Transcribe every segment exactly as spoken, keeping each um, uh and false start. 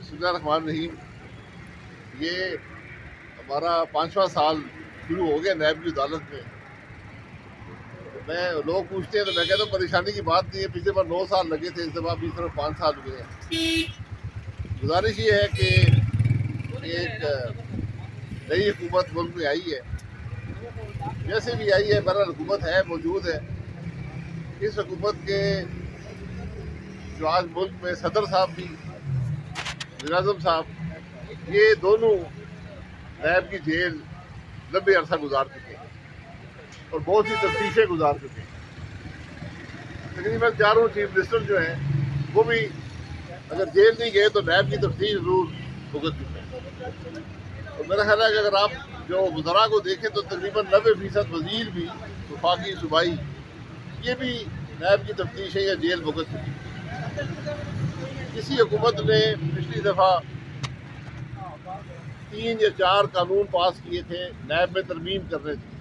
بسم اللہ الرحمن الرحیم. یہ ہمارا پانچواں سال شروع ہو گیا نیب کی عدالت میں. میں لوگ پوچھتے ہیں تو میں کہتا ہوں پریشانی کی بات نہیں ہے. پچھلے بار نو سال لگے تھے, اس دفعہ بھی صرف پانچ سال ہوئے ہیں. گزارش یہ ہے کہ ایک نئی حکومت ملک میں آئی ہے, جیسے بھی آئی ہے بہرحال حکومت ہے, موجود ہے. اس حکومت کے جو آج ملک میں صدر صاحب بھی, وزیر اعظم صاحب, یہ دونوں نیب کی جیل لمبے عرصہ گزار چکے ہیں اور بہت سی تفتیشیں گزار چکے ہیں. تقریباً چاروں چیف منسٹر جو ہیں وہ بھی اگر جیل نہیں گئے تو نیب کی تفتیش ضرور بھگت چکے ہیں. اور میرا خیال ہے کہ اگر آپ جو وزراء کو دیکھیں تو تقریباً نوے فیصد وزیر بھی, وفاقی صوبائی, یہ بھی نیب کی تفتیشیں یا جیل بھگت چکے ہیں. کسی حکومت نے پچھلی دفعہ تین یا چار قانون پاس کیے تھے نیب میں ترمیم کرنے تھے,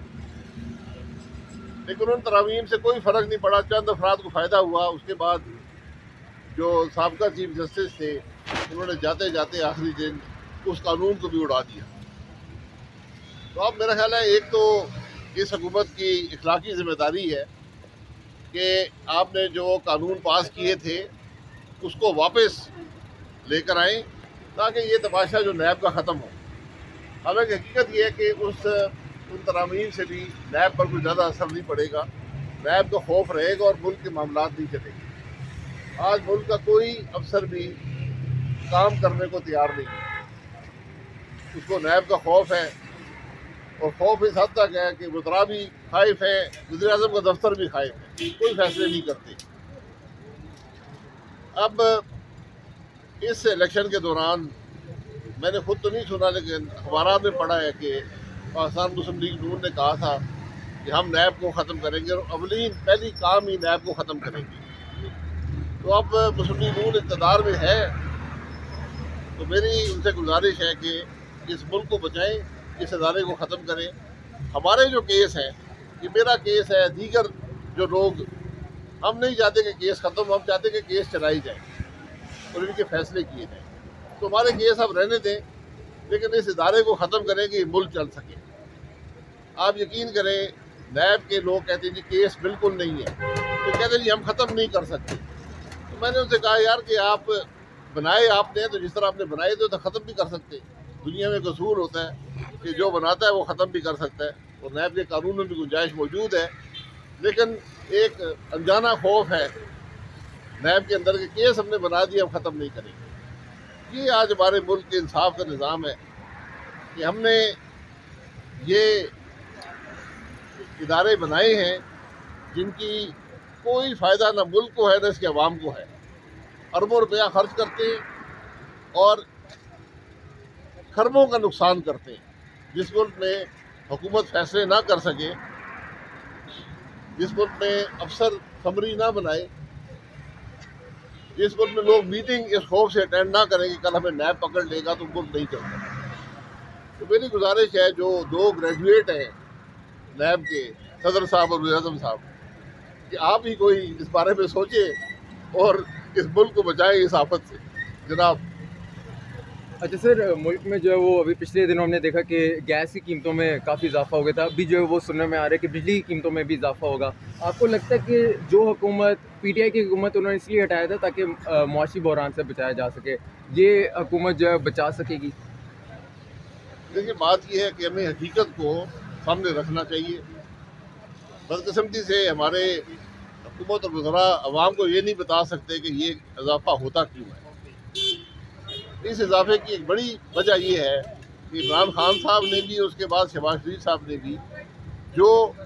لیکن ان ترامیم سے کوئی فرق نہیں پڑا. چند افراد کو فائدہ ہوا. اس کے بعد جو سابقہ چیف جسٹس تھے انہوں نے جاتے جاتے آخری دن اس قانون کو بھی اڑا دیا. تو اب میرا خیال ہے ایک تو اس حکومت کی اخلاقی ذمہ داری ہے کہ آپ نے جو قانون پاس کیے تھے اس کو واپس لے کر آئیں تاکہ یہ تماشا جو نیب کا ختم ہو. حالانکہ حقیقت یہ ہے کہ اس ان ترامیم سے بھی نیب پر کوئی زیادہ اثر نہیں پڑے گا. نیب کا خوف رہے گا اور ملک کے معاملات نہیں چلیں گے. آج ملک کا کوئی افسر بھی کام کرنے کو تیار نہیں ہے. اس کو نیب کا خوف ہے, اور خوف اس حد تک ہے کہ وزراء بھی خائف ہیں, وزیر اعظم کا دفتر بھی خائف ہے, کوئی فیصلے نہیں کرتے. اب اس الیکشن کے دوران میں نے خود تو نہیں سنا لیکن اخبارات میں پڑھا ہے کہ پاکستان مسلم لیگ نون نے کہا تھا کہ ہم نیب کو ختم کریں گے, اور اولین پہلی کام ہی نیب کو ختم کریں گے. تو اب مسلم لیگ نون اقتدار میں ہے تو میری ان سے گزارش ہے کہ اس ملک کو بچائیں, اس ادارے کو ختم کریں. ہمارے جو کیس ہیں, یہ میرا کیس ہے, دیگر جو لوگ, ہم نہیں چاہتے کہ کیس ختم ہو, ہم چاہتے کہ کیس چلائی جائیں اور ان کے فیصلے کیے جائیں. تو ہمارے کیس آپ رہنے دیں, لیکن اس ادارے کو ختم کریں کہ یہ ملک چل سکے. آپ یقین کریں نیب کے لوگ کہتے ہیں جی کیس بالکل نہیں ہے, تو کہتے ہیں جی ہم ختم نہیں کر سکتے. تو میں نے ان سے کہا یار کہ آپ بنائے آپ نے, تو جس طرح آپ نے بنائے تھے تو ختم بھی کر سکتے. دنیا میں ایک اصول ہوتا ہے کہ جو بناتا ہے وہ ختم بھی کر سکتا ہے, اور نیب کے قانون میں بھی گنجائش موجود ہے. لیکن ایک انجانا خوف ہے نیب کے اندر کہ کیس ہم نے بنا دیا, ہم ختم نہیں کریں گے. یہ آج ہمارے ملک کے انصاف کا نظام ہے کہ ہم نے یہ ادارے بنائے ہیں جن کی کوئی فائدہ نہ ملک کو ہے نہ اس کے عوام کو ہے. اربوں روپیہ خرچ کرتے ہیں اور کھربوں کا نقصان کرتے ہیں. جس ملک میں حکومت فیصلے نہ کر سکے, جس ملک میں افسر سمری نہ بنائے, جس ملک میں لوگ میٹنگ اس خوف سے اٹینڈ نہ کریں کہ کل ہمیں نیب پکڑ لے گا تو ملک نہیں چلتا. تو میری گزارش ہے جو دو گریجویٹ ہیں نیب کے, صدر صاحب اور وزیر اعظم صاحب, کہ آپ ہی کوئی اس بارے میں سوچیں اور اس ملک کو بچائیں اس آفت سے. جناب اچھا سر, ملک میں جو ہے وہ ابھی پچھلے دنوں ہم نے دیکھا کہ گیس کی قیمتوں میں کافی اضافہ ہو گیا تھا. ابھی جو ہے وہ سننے میں آ رہا ہے کہ بجلی کی قیمتوں میں بھی اضافہ ہوگا. آپ کو لگتا ہے کہ جو حکومت پی ٹی آئی کی حکومت انہوں نے اس لیے ہٹایا تھا تاکہ معاشی بحران سے بچایا جا سکے, یہ حکومت جو ہے بچا سکے گی؟ دیکھیے بات یہ ہے کہ ہمیں حقیقت کو سامنے رکھنا چاہیے. بدقسمتی سے ہمارے حکومت اور وزراء عوام کو یہ نہیں بتا سکتے کہ یہ اضافہ ہوتا کیوں ہے. اس اضافے کی ایک بڑی وجہ یہ ہے کہ عمران خان صاحب نے بھی, اس کے بعد شہباز شریف صاحب نے بھی, جو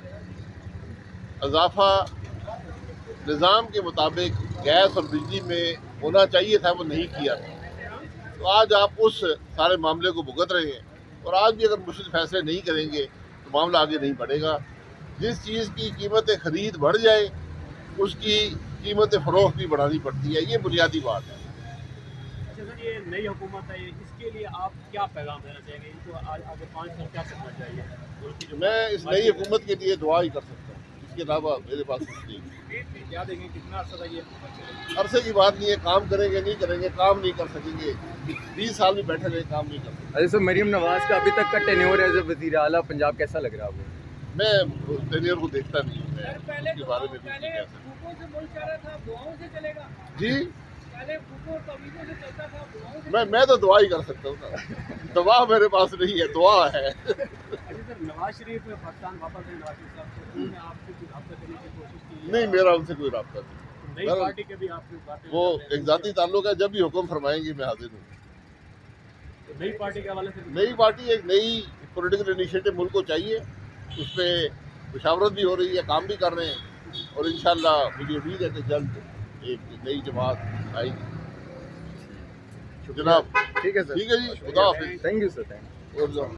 اضافہ نظام کے مطابق گیس اور بجلی میں ہونا چاہیے تھا وہ نہیں کیا تھا. تو آج آپ اس سارے معاملے کو بھگت رہے ہیں, اور آج بھی اگر مشکل فیصلے نہیں کریں گے تو معاملہ آگے نہیں بڑھے گا. جس چیز کی قیمت خرید بڑھ جائے اس کی قیمت فروخت بھی بڑھانی پڑتی ہے. یہ بنیادی بات ہے. اچھا سر, یہ نئی حکومت ہے, اس کے لیے آپ کیا پیغام دینا چاہیں گے؟ ان کو آگے پانچ سال کیا کرنا چاہیے؟ میں اس نئی حکومت کے لیے دعا ہی کر سکتا ہوں, اس کے علاوہ میرے پاس کچھ نہیں. क्या देखें कितना अर्सा तक ये हुकूमत चलेगी? अरसे की बात नहीं है, काम करेंगे नहीं करेंगे, काम नहीं कर सकेंगे, बीस साल भी बैठे रहे काम नहीं कर सकेंगे। अच्छा सर, मरीम नवाज का अभी तक का टेन्योर एज ए वज़ीर आला पंजाब कैसा लग रहा है आपको? मैं टेन्योर को देखता नहीं हूँ, मैं पहले उसके बारे में कुछ पहले नहीं कह सकता। भूखों से मुल्क चल रहा था, दुआओं से चलेगा। जी पहले भूखों और तवीज़ों से चलता था, दुआओं से मैं मैं तो दुआ ही कर सकता हूँ ना, दवा मेरे पास नहीं है, दुआ है। अच्छा सर, नवाज शरीफ में पाकिस्तान वापस है, नवाज शरीफ साहब से उन्होंने आपसे कुछ रब्ता करने की कोशिश की है? नहीं, मेरा उनसे कोई रब्ता नहीं। नई मेरा- पार्टी के भी आपसे बातें वो कर रहे हैं? एक ज़ाती ताल्लुक है, जब भी हुक्म फरमाएंगे मैं हाजिर हूँ। नई पार्टी के हवाले से नई पार्टी एक नई पॉलिटिकल इनिशिएटिव मुल्क को चाहिए, उस पर मुशावरत भी हो रही है, काम भी कर रहे हैं, और इंशाल्लाह मुझे उम्मीद है कि जल्द एक नई जमात आएगी। जनाब ठीक है सर, ठीक है जी, खुदा हाफिज़। Thank you sir, thank you. और जो